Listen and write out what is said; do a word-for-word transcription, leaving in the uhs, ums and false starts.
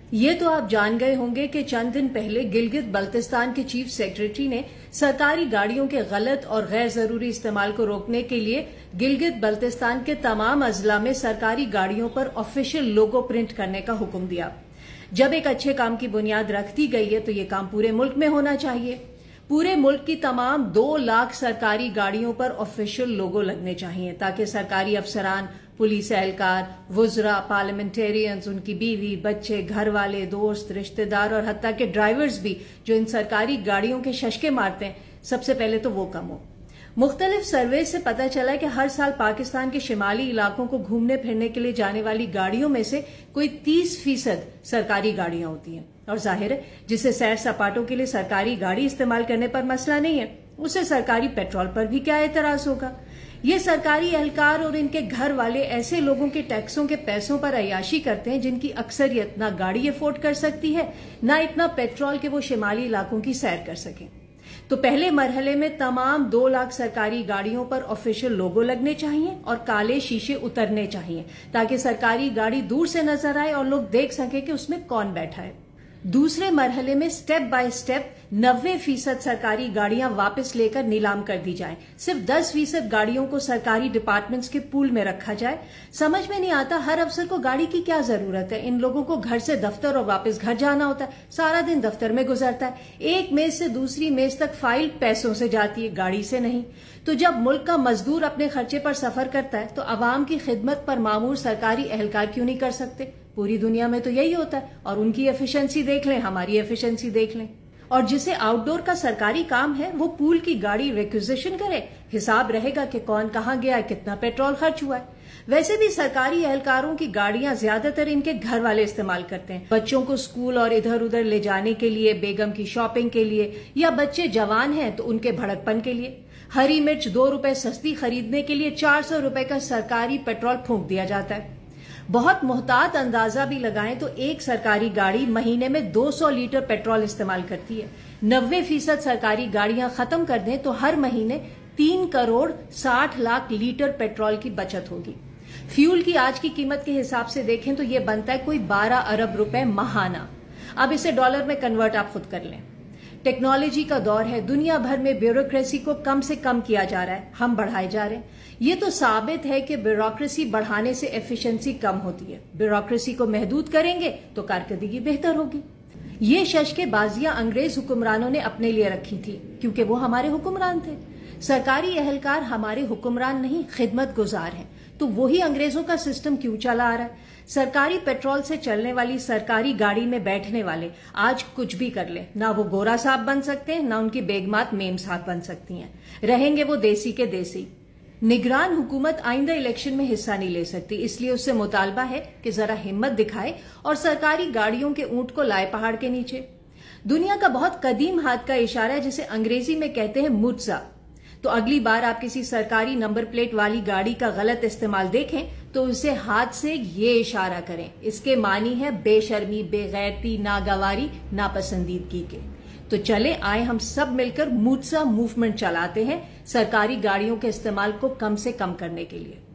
ये तो आप जान गए होंगे कि चंद दिन पहले गिलगित बल्तिस्तान के चीफ सेक्रेटरी ने सरकारी गाड़ियों के गलत और गैर जरूरी इस्तेमाल को रोकने के लिए गिलगित बल्तिस्तान के तमाम अजला में सरकारी गाड़ियों पर ऑफिशियल लोगो प्रिंट करने का हुक्म दिया। जब एक अच्छे काम की बुनियाद रख दी गई है तो ये काम पूरे मुल्क में होना चाहिए। पूरे मुल्क की तमाम दो लाख सरकारी गाड़ियों पर ऑफिशियल लोगो लगने चाहिए ताकि सरकारी अफसरान, पुलिस एहलकार, वुजरा, पार्लियामेंटेरियंस, उनकी बीवी, बच्चे, घर वाले, दोस्त, रिश्तेदार और हत्ता के ड्राइवर्स भी जो इन सरकारी गाड़ियों के शशके मारते हैं, सबसे पहले तो वो कम हो। मुख्तलिफ सर्वे से पता चला है कि हर साल पाकिस्तान के शिमाली इलाकों को घूमने फिरने के लिए जाने वाली गाड़ियों में से कोई तीस फीसद सरकारी गाड़ियां होती हैं। और जाहिर है जिसे सैर सपाटों के लिए सरकारी गाड़ी इस्तेमाल करने पर मसला नहीं है, उसे सरकारी पेट्रोल पर भी क्या एतराज होगा। ये सरकारी एहलकार और इनके घर वाले ऐसे लोगों के टैक्सों के पैसों पर अय्याशी करते हैं जिनकी अक्सरियत ना गाड़ी अफोर्ड कर सकती है, ना इतना पेट्रोल के वो शिमाली इलाकों की सैर कर सकें। तो पहले मरहले में तमाम दो लाख सरकारी गाड़ियों पर ऑफिशियल लोगो लगने चाहिए और काले शीशे उतरने चाहिए ताकि सरकारी गाड़ी दूर से नजर आए और लोग देख सके कि उसमें कौन बैठा है। दूसरे मरहले में स्टेप बाय स्टेप नब्बे फीसद सरकारी गाड़ियां वापस लेकर नीलाम कर दी जाए। सिर्फ दस फीसद गाड़ियों को सरकारी डिपार्टमेंट्स के पूल में रखा जाए। समझ में नहीं आता हर अफसर को गाड़ी की क्या जरूरत है। इन लोगों को घर से दफ्तर और वापस घर जाना होता है, सारा दिन दफ्तर में गुजरता है। एक मेज से दूसरी मेज तक फाइल पैसों से जाती है, गाड़ी से नहीं। तो जब मुल्क का मजदूर अपने खर्चे पर सफर करता है तो अवाम की खिदमत पर मामूर सरकारी एहलकार क्यों नहीं कर सकते। पूरी दुनिया में तो यही होता है। और उनकी एफिशिएंसी देख लें, हमारी एफिशिएंसी देख लें। और जिसे आउटडोर का सरकारी काम है वो पूल की गाड़ी रिक्विजिशन करे, हिसाब रहेगा कि कौन कहां गया, कितना पेट्रोल खर्च हुआ है। वैसे भी सरकारी एहलकारों की गाड़ियां ज्यादातर इनके घर वाले इस्तेमाल करते हैं, बच्चों को स्कूल और इधर उधर ले जाने के लिए, बेगम की शॉपिंग के लिए, या बच्चे जवान हैं तो उनके भड़कपन के लिए। हरी मिर्च दो रुपए सस्ती खरीदने के लिए चार सौ रुपए का सरकारी पेट्रोल फूंक दिया जाता है। बहुत मोहतात अंदाजा भी लगाएं तो एक सरकारी गाड़ी महीने में दो सौ लीटर पेट्रोल इस्तेमाल करती है। नब्बे फीसद सरकारी गाड़ियां खत्म कर दें तो हर महीने तीन करोड़ साठ लाख लीटर पेट्रोल की बचत होगी। फ्यूल की आज की कीमत के हिसाब से देखें तो यह बनता है कोई बारह अरब रुपए माहाना। अब इसे डॉलर में कन्वर्ट आप खुद कर लें। टेक्नोलॉजी का दौर है, दुनिया भर में ब्यूरोक्रेसी को कम से कम किया जा रहा है, हम बढ़ाए जा रहे हैं। ये तो साबित है कि ब्यूरोक्रेसी बढ़ाने से एफिशिएंसी कम होती है। ब्यूरोक्रेसी को महदूद करेंगे तो कारकर्दगी बेहतर होगी। ये शशकेबाजियां अंग्रेज हुक्मरानों ने अपने लिए रखी थी क्योंकि वो हमारे हुक्मरान थे। सरकारी एहलकार हमारे हुक्मरान नहीं, खिदमत गुजार हैं। तो वही अंग्रेजों का सिस्टम क्यों चला आ रहा है। सरकारी पेट्रोल से चलने वाली सरकारी गाड़ी में बैठने वाले आज कुछ भी कर ले, ना वो गोरा साहब बन सकते हैं, ना उनकी बेगमात मेम साहब बन सकती हैं। रहेंगे वो देसी के देसी। निगरान हुकूमत आइंदा इलेक्शन में हिस्सा नहीं ले सकती, इसलिए उससे मुतालबा है कि जरा हिम्मत दिखाए और सरकारी गाड़ियों के ऊंट को लाए पहाड़ के नीचे। दुनिया का बहुत कदीम हाथ का इशारा है जिसे अंग्रेजी में कहते हैं मुर्जा। तो अगली बार आप किसी सरकारी नंबर प्लेट वाली गाड़ी का गलत इस्तेमाल देखें तो उसे हाथ से ये इशारा करें। इसके मानी है बेशर्मी, बेगैरती, नागवारी, नापसंदीदगी के। तो चले आए हम सब मिलकर मुर्जा मूवमेंट चलाते हैं सरकारी गाड़ियों के इस्तेमाल को कम से कम करने के लिए।